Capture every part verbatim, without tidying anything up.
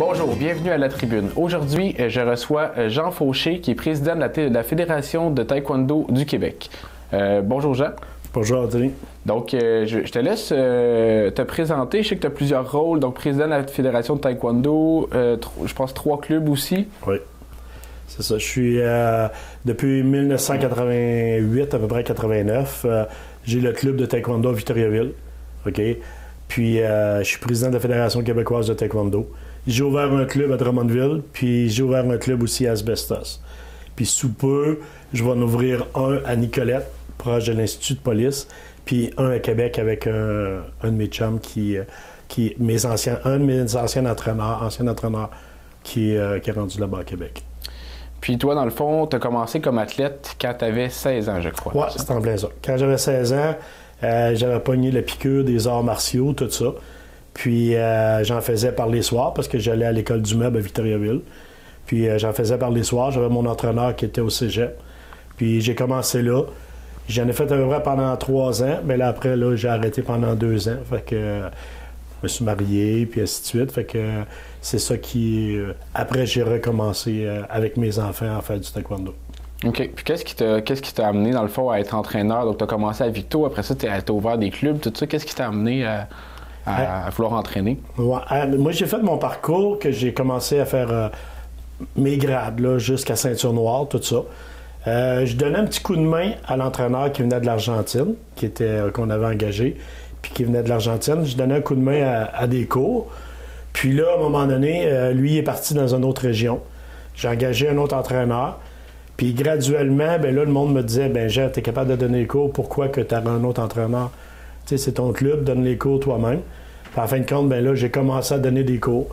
Bonjour, bienvenue à la tribune. Aujourd'hui, je reçois Jean Fauché, qui est président de la, de la Fédération de taekwondo du Québec. Euh, bonjour Jean. Bonjour Anthony. Donc, euh, je, je te laisse euh, te présenter. Je sais que tu as plusieurs rôles. Donc, président de la Fédération de taekwondo, euh, je pense trois clubs aussi. Oui, c'est ça. Je suis, euh, depuis mille neuf cent quatre-vingt-huit, à peu près quatre-vingt-neuf, euh, j'ai le club de taekwondo à Victoriaville. OK? Puis, euh, je suis président de la Fédération québécoise de taekwondo. J'ai ouvert un club à Drummondville, puis j'ai ouvert un club aussi à Asbestos. Puis, sous peu, je vais en ouvrir un à Nicolette, proche de l'Institut de police, puis un à Québec avec un, un de mes chums qui, qui mes anciens, un de mes anciens entraîneurs, ancien entraîneur qui, euh, qui est rendu là-bas à Québec. Puis toi, dans le fond, tu as commencé comme athlète quand tu avais seize ans, je crois. Oui, c'est en plein ça. Quand j'avais seize ans, euh, j'avais pogné la piqûre des arts martiaux, tout ça. Puis euh, j'en faisais par les soirs parce que j'allais à l'école du meuble à Victoriaville. Puis euh, j'en faisais par les soirs. J'avais mon entraîneur qui était au cégep. Puis j'ai commencé là. J'en ai fait à peu près pendant trois ans, mais là après, là, j'ai arrêté pendant deux ans. Fait que euh, je me suis marié, puis ainsi de suite. Fait que euh, c'est ça qui... Euh, après, j'ai recommencé euh, avec mes enfants à faire du taekwondo. OK. Puis qu'est-ce qui t'a, qu'est-ce qui t'a amené, dans le fond, à être entraîneur? Donc, tu as commencé à Victo, après ça, tu as ouvert des clubs, tout ça. Qu'est-ce qui t'a amené à, à, à vouloir entraîner? Ouais, euh, moi, j'ai fait mon parcours que j'ai commencé à faire euh, mes grades, là, jusqu'à ceinture noire, tout ça. Euh, je donnais un petit coup de main à l'entraîneur qui venait de l'Argentine, qui était, euh, qu'on avait engagé, puis qui venait de l'Argentine. Je donnais un coup de main à, à des cours. Puis là, à un moment donné, euh, lui il est parti dans une autre région. J'ai engagé un autre entraîneur. Puis graduellement, ben là, le monde me disait, ben Jean, t'es capable de donner les cours, pourquoi que tu as un autre entraîneur? Tu sais, c'est ton club, donne les cours toi-même. Puis en fin de compte, ben là, j'ai commencé à donner des cours.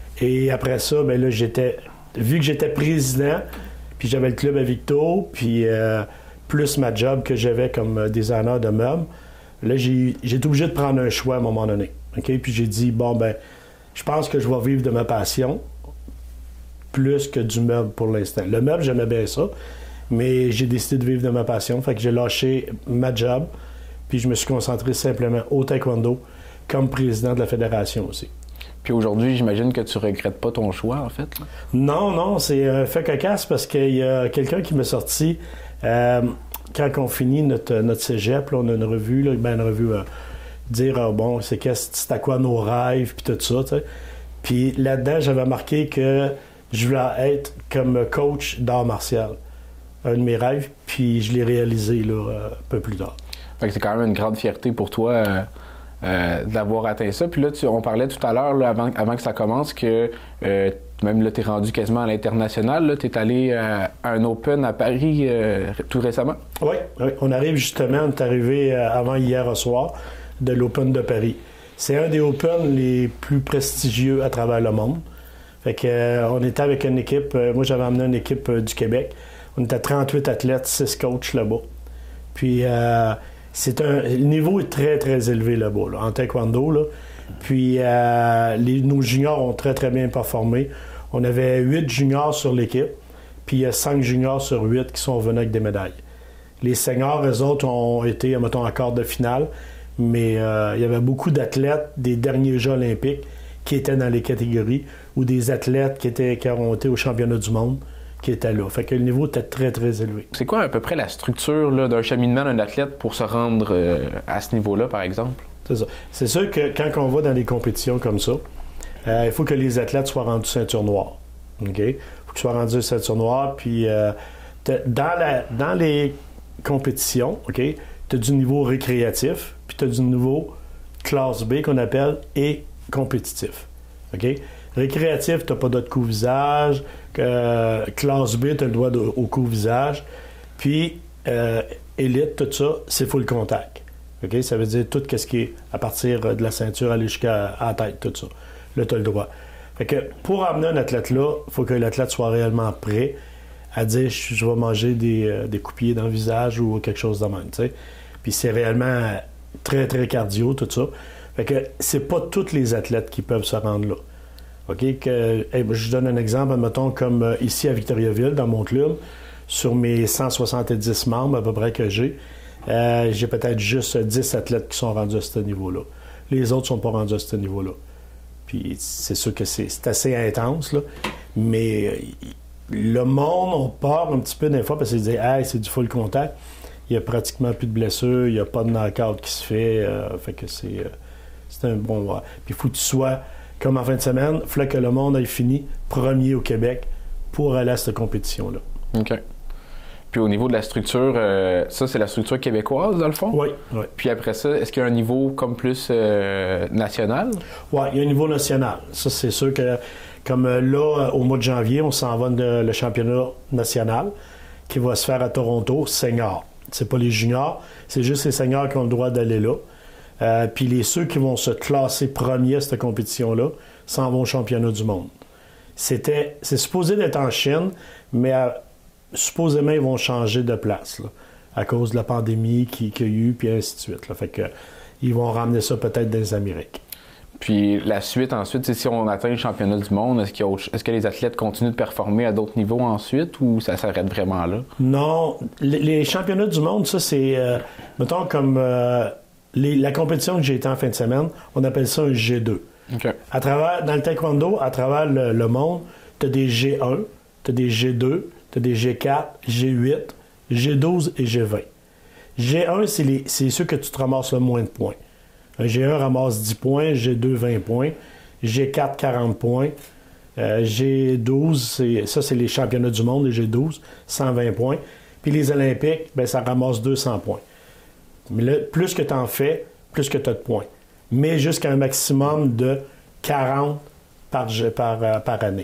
Et après ça, ben là, j'étais, vu que j'étais président, puis j'avais le club à Victo, puis euh, plus ma job que j'avais comme designer de meubles, là, j'ai, j'ai été obligé de prendre un choix à un moment donné. Okay? Puis j'ai dit, bon, ben, je pense que je vais vivre de ma passion plus que du meuble pour l'instant. Le meuble, j'aimais bien ça, mais j'ai décidé de vivre de ma passion. Fait que j'ai lâché ma job, puis je me suis concentré simplement au taekwondo comme président de la fédération aussi. Puis aujourd'hui, j'imagine que tu regrettes pas ton choix, en fait? Là. Non, non, c'est un fait cocasse parce qu'il y a quelqu'un qui m'a sorti, euh, quand on finit notre, notre cégep, là, on a une revue, là, ben une revue, euh, dire, euh, bon, c'est, qu'est-ce, c'est à quoi nos rêves, puis tout ça, tu sais. Puis là-dedans, j'avais marqué que je voulais être comme coach d'art martial. Un de mes rêves, puis je l'ai réalisé, là, un peu plus tard. Fait que c'est quand même une grande fierté pour toi... Euh... Euh, d'avoir atteint ça. Puis là, tu, on parlait tout à l'heure, là, avant, avant que ça commence, que euh, même là, tu es rendu quasiment à l'international. Tu es allé euh, à un Open à Paris euh, tout récemment. Oui, oui, on arrive justement, on est arrivé euh, avant hier au soir de l'Open de Paris. C'est un des Open les plus prestigieux à travers le monde. Fait que, euh, on était avec une équipe, euh, moi j'avais amené une équipe euh, du Québec. On était trente-huit athlètes, six coachs là-bas. Puis... Euh, C'est un, le niveau est très, très élevé là-bas, là, en taekwondo. Là. Puis, euh, les, nos juniors ont très, très bien performé. On avait huit juniors sur l'équipe, puis il y a cinq juniors sur huit qui sont venus avec des médailles. Les seniors, eux autres, ont été, mettons, en quart de finale, mais euh, il y avait beaucoup d'athlètes des derniers Jeux olympiques qui étaient dans les catégories, ou des athlètes qui, étaient, qui ont été au championnat du monde, qui était là. Fait que le niveau était très, très élevé. C'est quoi à peu près la structure là, d'un cheminement d'un athlète pour se rendre euh, à ce niveau-là, par exemple? C'est ça. C'est sûr que quand on va dans des compétitions comme ça, euh, il faut que les athlètes soient rendus ceinture noire. OK? Il faut qu'ils soient rendus ceinture noire. Puis, euh, dans, la, dans les compétitions, OK, tu as du niveau récréatif, puis tu as du niveau classe B qu'on appelle et compétitif. OK? Récréatif, tu n'as pas d'autre coup-visage. Euh, classe B, tu as le droit de, au coup-visage. Puis, euh, élite, tout ça, c'est full contact. Okay? Ça veut dire tout ce qui est à partir de la ceinture, aller jusqu'à la tête, tout ça. Là, tu as le droit. Fait que pour amener un athlète là, il faut que l'athlète soit réellement prêt à dire je, je vais manger des, euh, des coups-pieds dans le visage ou quelque chose de même. T'sais. Puis c'est réellement très, très cardio, tout ça. Fait que c'est pas tous les athlètes qui peuvent se rendre là. OK? Que, hey, je donne un exemple, admettons, comme euh, ici à Victoriaville, dans mon club, sur mes cent soixante-dix membres à peu près que j'ai, euh, j'ai peut-être juste dix athlètes qui sont rendus à ce niveau-là. Les autres ne sont pas rendus à ce niveau-là. Puis c'est sûr que c'est, c'est assez intense, là. Mais euh, le monde, on part un petit peu des fois parce qu'ils disent « Hey, c'est du full contact ». Il n'y a pratiquement plus de blessures, il n'y a pas de knock-out qui se fait. Euh, fait que c'est, euh, c'est un bon... Euh, puis il faut que tu sois, comme en fin de semaine, il faut que le monde ait fini premier au Québec pour aller à cette compétition-là. OK. Puis au niveau de la structure, euh, ça, c'est la structure québécoise, dans le fond? Oui, oui. Puis après ça, est-ce qu'il y a un niveau comme plus euh, national? Oui, il y a un niveau national. Ça, c'est sûr que, comme là, au mois de janvier, on s'en va de, le championnat national qui va se faire à Toronto, senior. C'est pas les juniors, c'est juste les seniors qui ont le droit d'aller là. Euh, puis les ceux qui vont se classer premiers à cette compétition-là s'en vont au championnat du monde. C'était, c'est supposé d'être en Chine, mais à, supposément ils vont changer de place là, à cause de la pandémie qu'il y a eu, puis ainsi de suite. Là. Fait que ils vont ramener ça peut-être dans les Amériques. Puis la suite, ensuite, si on atteint le championnat du monde, est-ce, qu'il y a autre... est-ce que les athlètes continuent de performer à d'autres niveaux ensuite ou ça s'arrête vraiment là? Non. Les, les championnats du monde, ça, c'est, euh, mettons, comme euh, les, la compétition que j'ai été en fin de semaine, on appelle ça un G deux. Okay. À travers, dans le taekwondo, à travers le, le monde, tu as des G un, tu as des G deux, tu as des G quatre, G huit, G douze et G vingt. G un, c'est, les, c'est ceux que tu te ramasses le moins de points. Un G un ramasse dix points, G deux, vingt points, G quatre, quarante points, euh, G douze, c'est, ça c'est les championnats du monde, les G douze, cent vingt points. Puis les Olympiques, ben, ça ramasse deux cents points. Mais là, plus que tu en fais, plus que tu as de points. Mais jusqu'à un maximum de quarante par, par, euh, par année.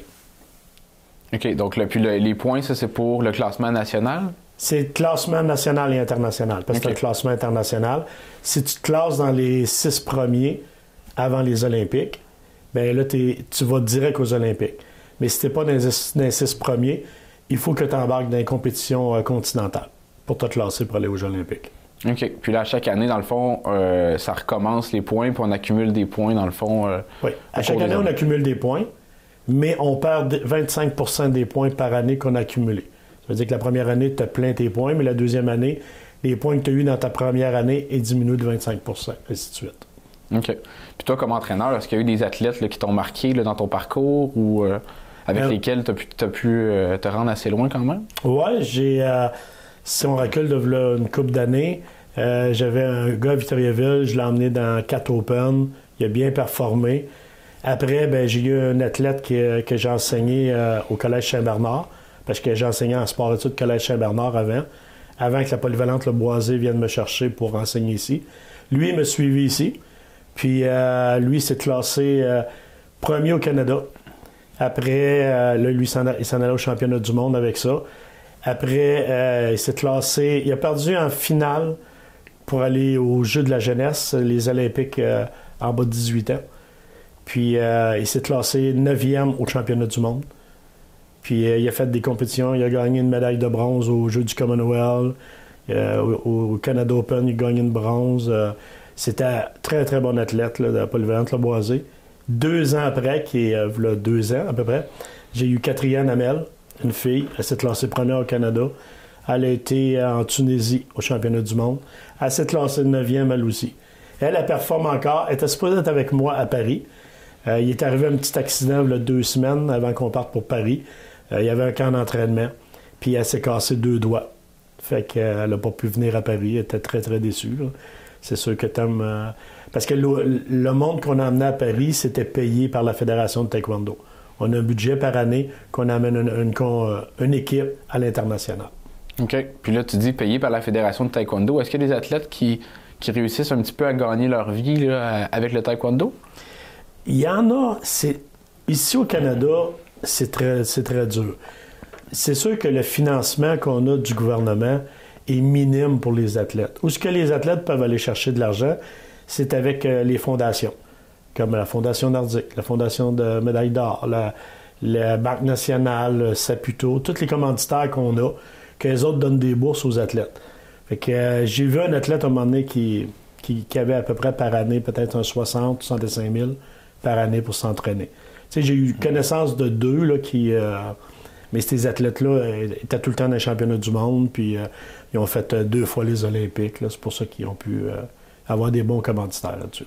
OK, donc le, puis le, les points, ça c'est pour le classement national? C'est le classement national et international, parce que okay. C'est un classement international. Si tu te classes dans les six premiers avant les Olympiques, bien là, tu vas direct aux Olympiques. Mais si tu n'es pas dans les, dans les six premiers, il faut que tu embarques dans les compétitions euh, continentales pour te classer pour aller aux Olympiques. OK. Puis là, chaque année, dans le fond, euh, ça recommence les points, puis on accumule des points, dans le fond. Euh, oui. À chaque année, on accumule des points, mais on perd vingt-cinq pour cent des points par année qu'on a accumulés. Ça veut dire que la première année, tu as plein tes points, mais la deuxième année, les points que tu as eus dans ta première année est diminué de vingt-cinq pour cent, ainsi de suite. OK. Puis toi, comme entraîneur, est-ce qu'il y a eu des athlètes là, qui t'ont marqué là, dans ton parcours ou euh, avec euh, lesquels tu as pu, t'as pu euh, te rendre assez loin quand même? Oui, j'ai... Euh, si on recule de là, une couple d'années, euh, j'avais un gars à Victoriaville, je l'ai emmené dans quatre Open, il a bien performé. Après, ben, j'ai eu un athlète qui, que j'ai enseigné euh, au Collège Saint-Bernard, parce que j'ai enseigné en sport-études au Collège Saint-Bernard avant, avant que la polyvalente Le Boisé vienne me chercher pour enseigner ici. Lui, il m'a suivi ici, puis euh, lui s'est classé euh, premier au Canada. Après, euh, là, lui, il s'en allait au championnat du monde avec ça. Après, euh, il s'est classé, il a perdu en finale pour aller aux Jeux de la jeunesse, les Olympiques euh, en bas de dix-huit ans. Puis, euh, il s'est classé neuvième au championnat du monde. Puis euh, il a fait des compétitions, il a gagné une médaille de bronze aux Jeux du Commonwealth, euh, au, au Canada Open, il a gagné une bronze. Euh, c'était un très, très bon athlète là, de la polyvalente Le Boisé. Deux ans après, qui est euh, là, deux ans à peu près, j'ai eu Catherine Hamel, une fille. Elle s'est classée première au Canada. Elle a été euh, en Tunisie au championnat du monde. Elle s'est classée neuvième, elle aussi. Elle, elle performe encore. Elle était supposée être avec moi à Paris. Euh, il est arrivé un petit accident il y a deux semaines avant qu'on parte pour Paris. Euh, il y avait un camp d'entraînement, puis elle s'est cassé deux doigts. Fait qu'elle n'a pas pu venir à Paris. Elle était très, très déçue. Là. C'est sûr que t'aimes... Euh... Parce que le, le monde qu'on a amené à Paris, c'était payé par la Fédération de taekwondo. On a un budget par année qu'on amène une, une, une, une équipe à l'international. OK. Puis là, tu dis payé par la Fédération de taekwondo. Est-ce qu'il y a des athlètes qui, qui réussissent un petit peu à gagner leur vie là, avec le taekwondo? Il y en a. C'est... Ici au Canada... C'est très, c'est très dur. C'est sûr que le financement qu'on a du gouvernement est minime pour les athlètes. Où ce que les athlètes peuvent aller chercher de l'argent, c'est avec euh, les fondations, comme la Fondation Nordique, la Fondation de Médaille d'Or, la, la Banque nationale, Saputo, tous les commanditaires qu'on a, que les autres donnent des bourses aux athlètes. Fait que euh, j'ai vu un athlète à un moment donné qui, qui, qui avait à peu près par année peut-être un soixante, soixante-cinq mille par année pour s'entraîner. Tu sais, j'ai eu connaissance de deux là, qui... Euh, mais ces athlètes-là étaient tout le temps dans les championnats du monde, puis euh, ils ont fait euh, deux fois les Olympiques. Là, c'est pour ça qu'ils ont pu euh, avoir des bons commanditaires là-dessus.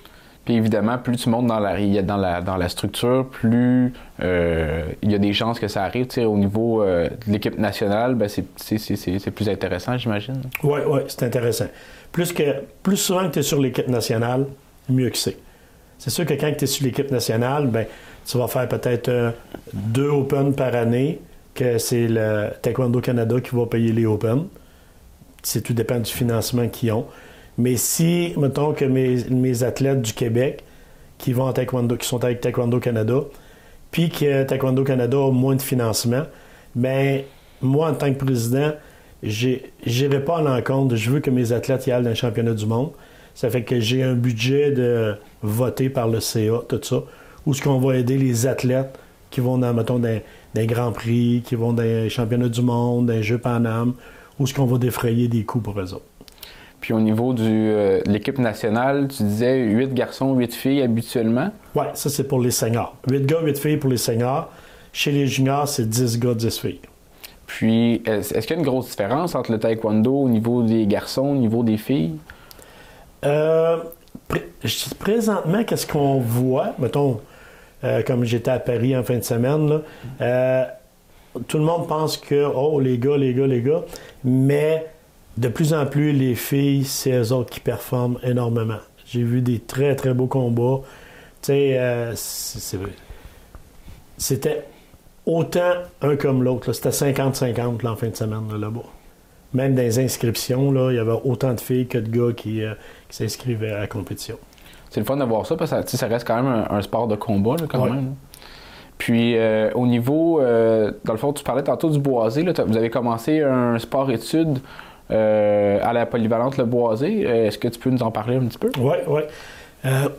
Puis évidemment, plus tu montes dans la, dans la, dans la structure, plus euh, il y a des chances que ça arrive. Tu sais, au niveau euh, de l'équipe nationale, ben c'est, c'est, c'est, c'est plus intéressant, j'imagine. Oui, oui, c'est intéressant. Plus, que, plus souvent que tu es sur l'équipe nationale, mieux que c'est. C'est sûr que quand tu es sur l'équipe nationale, ben, tu vas faire peut-être euh, deux Open par année, que c'est le Taekwondo Canada qui va payer les Open. C'est tout dépend du financement qu'ils ont. Mais si, mettons que mes, mes athlètes du Québec qui vont en Taekwondo, qui sont avec Taekwondo Canada, puis que Taekwondo Canada a moins de financement, bien, moi, en tant que président, je n'irai pas à l'encontre. Je veux que mes athlètes y aillent dans le championnat du monde. Ça fait que j'ai un budget de voté par le C A, tout ça, où ce qu'on va aider les athlètes qui vont dans, mettons, dans, dans les Grands Prix, qui vont dans les championnats du monde, dans les Jeux Pan Am, où ce qu'on va défrayer des coûts pour eux autres. Puis au niveau du, euh, de l'équipe nationale, tu disais huit garçons, huit filles habituellement? Oui, ça c'est pour les seniors. huit gars, huit filles pour les seniors. Chez les juniors, c'est dix gars, dix filles. Puis, est-ce, est-ce qu'il y a une grosse différence entre le taekwondo au niveau des garçons, au niveau des filles? Euh, pré- présentement, qu'est-ce qu'on voit? Mettons, euh, comme j'étais à Paris en fin de semaine, là, euh, tout le monde pense que, oh, les gars, les gars, les gars, mais de plus en plus, les filles, c'est eux autres qui performent énormément. J'ai vu des très, très beaux combats. Tu sais, euh, c'est, c'est, c'était autant un comme l'autre. Là. C'était cinquante cinquante là, en fin de semaine, là, là-bas. Même dans les inscriptions, là, il y avait autant de filles que de gars qui, euh, qui s'inscrivaient à la compétition. C'est le fun de voir ça, parce que ça reste quand même un, un sport de combat, là, quand ouais. même. Puis, euh, au niveau, euh, dans le fond, tu parlais tantôt du boisé. Là, vous avez commencé un sport-études euh, à la polyvalente Le Boisé. Est-ce que tu peux nous en parler un petit peu? Oui, oui. Euh,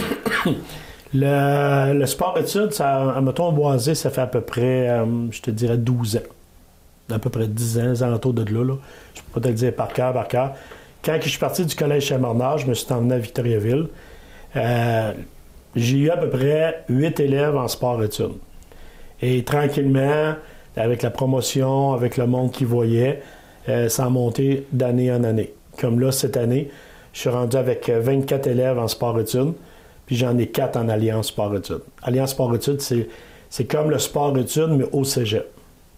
le, le sport-études, ça, mettons, Boisé, ça fait à peu près, euh, je te dirais, douze ans. À peu près dix ans, les alentours de là. là. Je peux pas te le dire par cœur, par cœur. Quand je suis parti du collège Chamornard, je me suis emmené à Victoriaville. Euh, j'ai eu à peu près huit élèves en sport-études. Et tranquillement, avec la promotion, avec le monde qui voyait, euh, ça a monté d'année en année. Comme là, cette année, je suis rendu avec vingt-quatre élèves en sport-études, puis j'en ai quatre en Alliance sport-études. Alliance sport-études, c'est, c'est comme le sport-études, mais au cégep.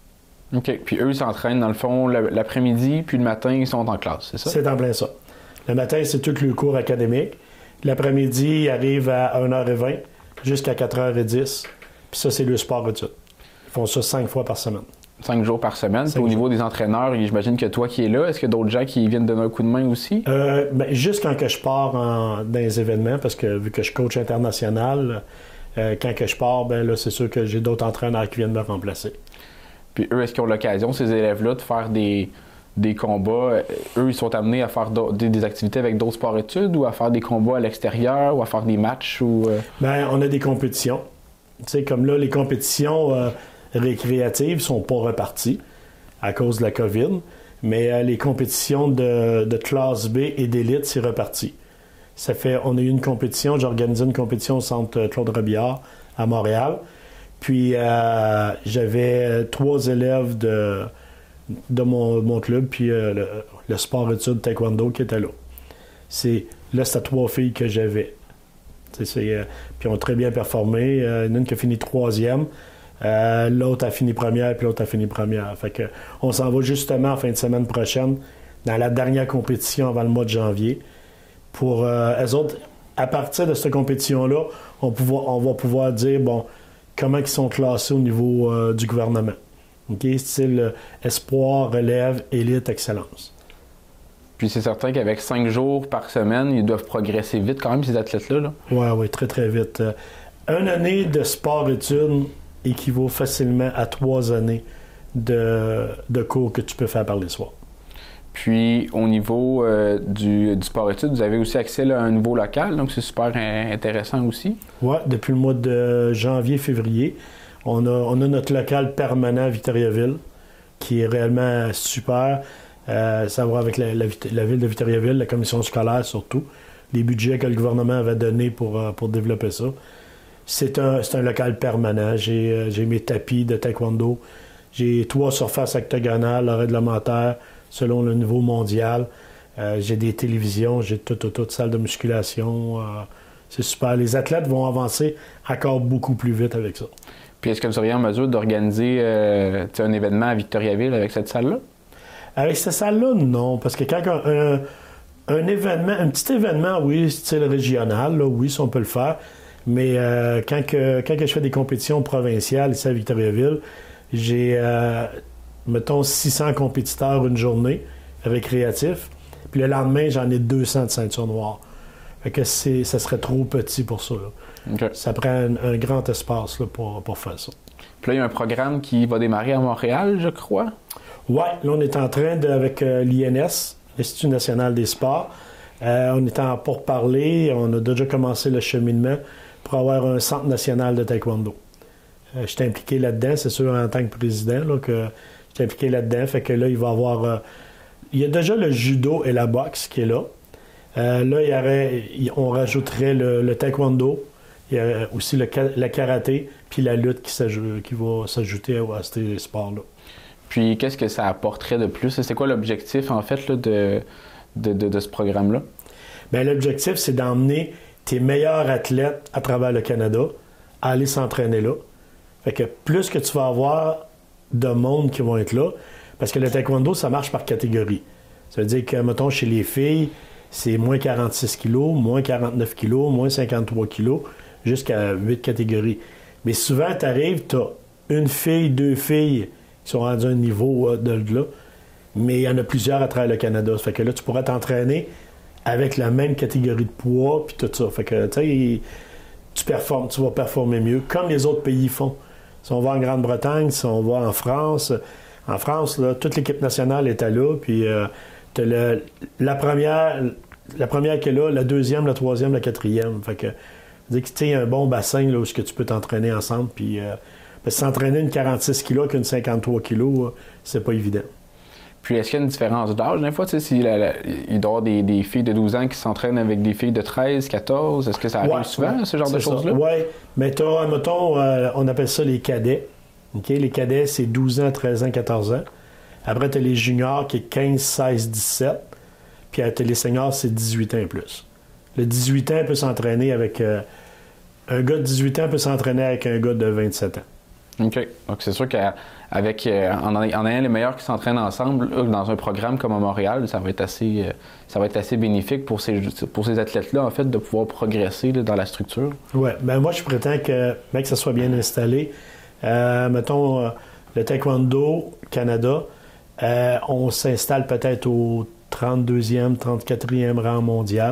OK. Puis eux, ils s'entraînent, dans le fond, l'après-midi, puis le matin, ils sont en classe, c'est ça? C'est en plein ça. Le matin, c'est tout le cours académique. L'après-midi, ils arrivent à une heure vingt jusqu'à quatre heures dix. Puis ça, c'est le sport-études. Ils font ça cinq fois par semaine. Cinq jours par semaine. Puis au jours. niveau des entraîneurs, j'imagine que toi qui es là, est-ce qu'il y a d'autres gens qui viennent donner un coup de main aussi? Euh, ben, juste quand que je pars en, dans les événements, parce que vu que je coach international, euh, quand que je pars, ben là, c'est sûr que j'ai d'autres entraîneurs qui viennent me remplacer. Puis eux, est-ce qu'ils ont l'occasion, ces élèves-là, de faire des, des combats? Eux, ils sont amenés à faire des, des activités avec d'autres sports-études ou à faire des combats à l'extérieur ou à faire des matchs? Ou, euh... Ben, on a des compétitions. Tu sais, comme là, les compétitions euh, récréatives sont pas reparties à cause de la COVID, mais euh, les compétitions de, de classe B et d'élite, c'est reparti. Ça fait, on a eu une compétition, j'ai organisé une compétition au centre Claude Robillard à Montréal. Puis euh, j'avais trois élèves de, de mon, mon club, puis euh, le, le sport-études taekwondo qui était là. C'est, là, c'était trois filles que j'avais. C'est, c'est, euh, puis ils ont très bien performé. Euh, une qui a fini troisième, euh, l'autre a fini première, puis l'autre a fini première. Fait que on s'en va justement en fin de semaine prochaine dans la dernière compétition avant le mois de janvier. Pour euh, eux autres, à partir de cette compétition-là, on, pouvoir, on va pouvoir dire, bon, comment ils sont classés au niveau euh, du gouvernement. OK? Style euh, espoir, relève, élite, excellence. Puis c'est certain qu'avec cinq jours par semaine, ils doivent progresser vite quand même, ces athlètes-là. Là. Oui, oui, très, très vite. Euh, une année de sport-études équivaut facilement à trois années de, de cours que tu peux faire par les soirs. Puis, au niveau euh, du, du sport-études, vous avez aussi accès là, à un nouveau local, donc c'est super in- intéressant aussi. Oui, depuis le mois de janvier-février, on a, on a notre local permanent à Victoriaville, qui est réellement super. Euh, ça va avec la, la, la ville de Victoriaville, la commission scolaire surtout, les budgets que le gouvernement avait donnés pour, pour développer ça. C'est un, c'est un local permanent. J'ai, j'ai mes tapis de taekwondo. J'ai trois surfaces octogonales, réglementaires, selon le niveau mondial. Euh, j'ai des télévisions, j'ai toute, toute, toute salle de musculation. Euh, c'est super. Les athlètes vont avancer encore beaucoup plus vite avec ça. Puis est-ce que vous seriez en mesure d'organiser euh, un événement à Victoriaville avec cette salle-là? Avec cette salle-là, non. Parce que quand un, un, un événement, un petit événement, oui, style régional, là, oui, ça, on peut le faire. Mais euh, quand, que, quand que je fais des compétitions provinciales ici à Victoriaville, j'ai, euh, mettons, six cents compétiteurs une journée récréatifs. Puis le lendemain, j'en ai deux cents de ceinture noire. Fait que c'est, ça serait trop petit pour ça. Là. Okay. Ça prend un, un grand espace là, pour, pour faire ça. Puis là, il y a un programme qui va démarrer à Montréal, je crois. Oui, là, on est en train, de, avec euh, l'I N S, l'Institut national des sports, euh, on est en pourparlers, on a déjà commencé le cheminement pour avoir un centre national de taekwondo. Euh, je suis impliqué là-dedans, c'est sûr, en tant que président, là, que je suis impliqué là-dedans. Fait que là, il va y avoir... Euh, il y a déjà le judo et la boxe qui est là. Euh, là, il y aurait, on rajouterait le, le taekwondo, il y a aussi le, le karaté, puis la lutte qui, qui va s'ajouter à, à ces sports-là. Puis, qu'est-ce que ça apporterait de plus? C'est quoi l'objectif, en fait, là, de, de, de, de ce programme-là? Bien, l'objectif, c'est d'emmener tes meilleurs athlètes à travers le Canada à aller s'entraîner là. Fait que plus que tu vas avoir de monde qui vont être là, parce que le taekwondo, ça marche par catégorie. Ça veut dire que, mettons, chez les filles, c'est moins quarante-six kilos, moins quarante-neuf kilos, moins cinquante-trois kilos, jusqu'à huit catégories. Mais souvent, tu arrives, tu as une fille, deux filles qui sont rendues à un niveau de là, mais il y en a plusieurs à travers le Canada. Ça fait que là, tu pourrais t'entraîner avec la même catégorie de poids, puis tout ça. Fait que, tu sais, tu performes, tu vas performer mieux, comme les autres pays font. Si on va en Grande-Bretagne, si on va en France, en France, là, toute l'équipe nationale était là, puis euh, t'as le, la première, la première qui est là, la deuxième, la troisième, la quatrième. Fait que, tu sais, il y a un bon bassin là, où tu peux t'entraîner ensemble, puis euh, s'entraîner une quarante-six kilos qu'une cinquante-trois kilos, c'est pas évident. Puis, est-ce qu'il y a une différence d'âge? Des fois, tu sais, si la, la, il doit y avoir des, des filles de douze ans qui s'entraînent avec des filles de treize, quatorze. Est-ce que ça arrive ouais, souvent, ouais, ce genre de choses-là? Oui, mais tu as, mettons, euh, on appelle ça les cadets. Okay? Les cadets, c'est douze ans, treize ans, quatorze ans. Après, tu as les juniors qui est quinze, seize, dix-sept. Puis, tu as les seniors, c'est dix-huit ans et plus. Le dix-huit ans peut s'entraîner avec... Euh, un gars de dix-huit ans peut s'entraîner avec un gars de vingt-sept ans. OK. Donc, c'est sûr qu'avec euh, en, en ayant les meilleurs qui s'entraînent ensemble là, dans un programme comme à Montréal, ça va être assez, euh, ça va être assez bénéfique pour ces, pour ces athlètes-là, en fait, de pouvoir progresser là, dans la structure. Oui. Bien, moi, je prétends que, bien que ça soit bien installé, euh, mettons, euh, le Taekwondo Canada, euh, on s'installe peut-être au trente-deuxième, trente-quatrième rang mondial,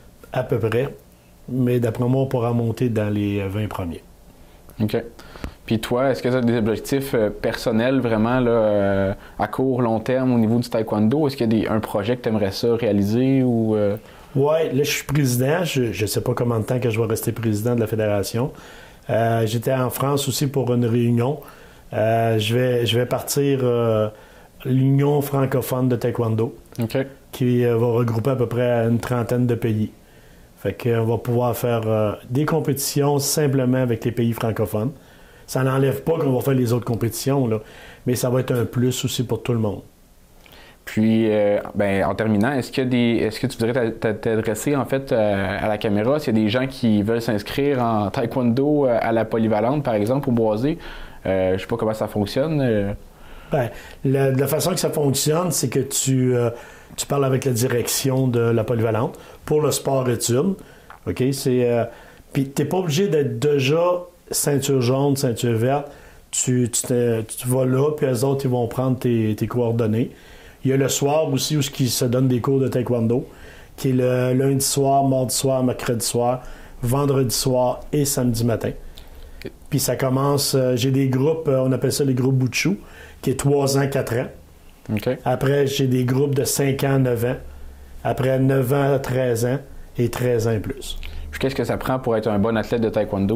à peu près. Mais d'après moi, on pourra monter dans les vingt premiers. OK. Puis toi, est-ce que tu as des objectifs euh, personnels vraiment là, euh, à court, long terme au niveau du taekwondo? Est-ce qu'il y a des, un projet que tu aimerais ça réaliser? Ou euh... Oui, là, je suis président. Je ne sais pas combien de temps que je vais rester président de la fédération. Euh, j'étais en France aussi pour une réunion. Euh, je, vais, je vais partir euh, l'Union francophone de taekwondo, okay. qui euh, va regrouper à peu près une trentaine de pays. Fait qu'on va pouvoir faire euh, des compétitions simplement avec les pays francophones. Ça n'enlève pas qu'on va faire les autres compétitions, là, mais ça va être un plus aussi pour tout le monde. Puis, euh, ben, en terminant, est-ce, qu'il y a des, est-ce que tu voudrais t'adresser en fait euh, à la caméra s'il y a des gens qui veulent s'inscrire en taekwondo euh, à la polyvalente, par exemple, au Boisé? Euh, je ne sais pas comment ça fonctionne. Euh... Ben, la, la façon que ça fonctionne, c'est que tu, euh, tu parles avec la direction de la polyvalente pour le sport-études. OK? C'est, euh, puis, tu n'es pas obligé d'être déjà ceinture jaune, ceinture verte. Tu, tu, tu vas là, puis eux autres, ils vont prendre tes, tes coordonnées. Il y a le soir aussi où ils se donnent des cours de taekwondo, qui est le lundi soir, mardi soir, mercredi soir, vendredi soir et samedi matin. Puis ça commence, euh, j'ai des groupes, euh, on appelle ça les groupes Bouchou, qui est trois ans, quatre ans. Okay. Après, j'ai des groupes de cinq ans, neuf ans. Après, neuf ans, treize ans et treize ans et plus. Puis qu'est-ce que ça prend pour être un bon athlète de taekwondo?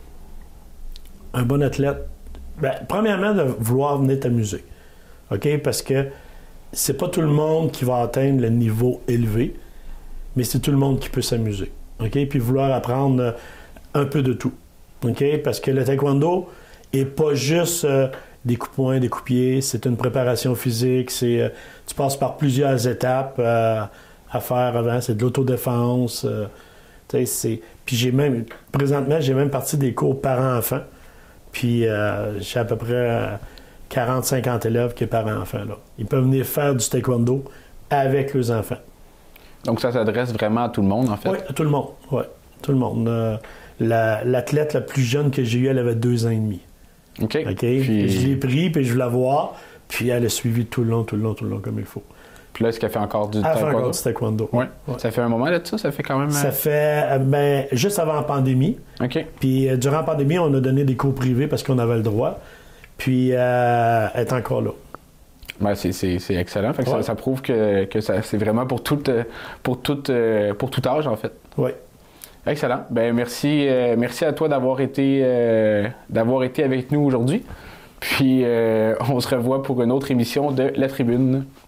Un bon athlète? Bien, premièrement, de vouloir venir t'amuser. OK? Parce que c'est pas tout le monde qui va atteindre le niveau élevé, mais c'est tout le monde qui peut s'amuser. OK? Puis vouloir apprendre un peu de tout. OK? Parce que le taekwondo est pas juste euh, des coups de poing, des coups de pied, c'est une préparation physique, c'est, euh, tu passes par plusieurs étapes euh, à faire avant, c'est de l'autodéfense, euh, Tu sais, c'est... Puis j'ai même, présentement, j'ai même parti des cours parents-enfants. Puis euh, j'ai à peu près quarante à cinquante élèves qui sont parents-enfants, là. Ils peuvent venir faire du taekwondo avec leurs enfants. Donc ça s'adresse vraiment à tout le monde, en fait? Oui, à tout le monde, oui. Tout le monde. Euh, la, l'athlète la plus jeune que j'ai eue, elle avait deux ans et demi. OK. OK? Puis... Je l'ai pris, puis je voulais la voir, puis elle a suivi tout le long, tout le long, tout le long, comme il faut. Puis là, est-ce qu'elle fait encore du elle taekwondo? Elle fait encore du taekwondo. Oui. Ouais. Ça fait un moment là de ça? Ça fait quand même... Ça fait, ben, juste avant la pandémie. OK. Puis euh, durant la pandémie, on a donné des cours privés parce qu'on avait le droit. Puis euh, elle est encore là. Ben, c'est, c'est, c'est excellent. Fait que ouais. ça, ça prouve que, que ça, c'est vraiment pour tout, pour, tout, pour tout âge, en fait. Oui. Excellent. Ben merci, euh, merci à toi d'avoir été, euh, d'avoir été avec nous aujourd'hui. Puis euh, on se revoit pour une autre émission de La Tribune.